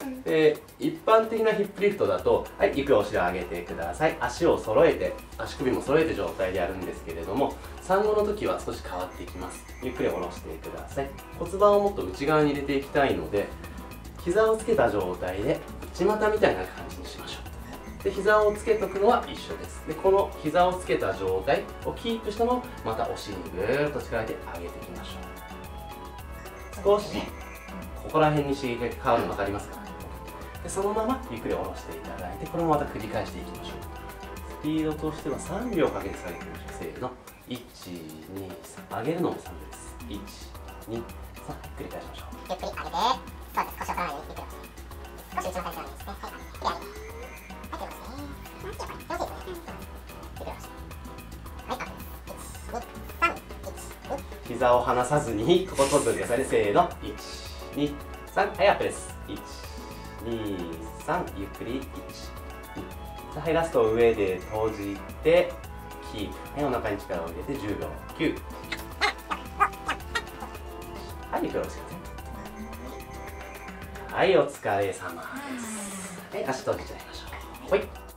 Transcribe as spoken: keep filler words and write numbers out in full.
で一般的なヒップリフトだと、はい、ゆっくりお尻を上げてください。足を揃えて、足首も揃えて状態でやるんですけれども、産後の時は少し変わっていきます。ゆっくり下ろしてください。骨盤をもっと内側に入れていきたいので、膝をつけた状態で内股みたいな感じにしましょう。で膝をつけとくのは一緒です。でこの膝をつけた状態をキープしたのをまたお尻にぐーっと力で上げていきましょう。少しここら辺に刺激が変わるの分かりますか？でそのままゆっくり下ろしていただいて、これもまた繰り返していきましょう。スピードとしてはさんびょうかけて下げてみましょう。せーの、いち、に、さん、上げるのもさんびょうです。いち、に、さん、繰り返しましょう。 ゆっくり上げて、そうです、腰を取らないようにゆっくり少し内股に強いですね。はい、ゆっくり上げて、はい、出ますね。気持ちいいですね。ゆっくり下ろして、はい、アップ。いち、に、さん、いち、に。 膝を離さずにここ取っておいてくださいね。せーの、いち、に、さん、はい、アップです。いち、に、さん、ゆっくりいち、に。はい、ラスト上で閉じてキープ。はい、お腹に力を入れてじゅうびょう。きゅう。はい、ゆっくり下ろしてください。はい、お疲れ様です。はい、足閉じちゃいましょう。ほい。